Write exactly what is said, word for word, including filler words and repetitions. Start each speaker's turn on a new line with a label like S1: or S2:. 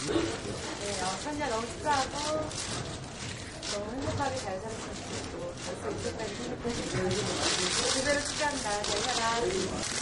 S1: 네, 어, 선이야 너무 축하하고 너무 행복하게 잘 살았으면 좋겠고 벌써 이때까지 행복해지고 그대로 축하한다. 잘 살아.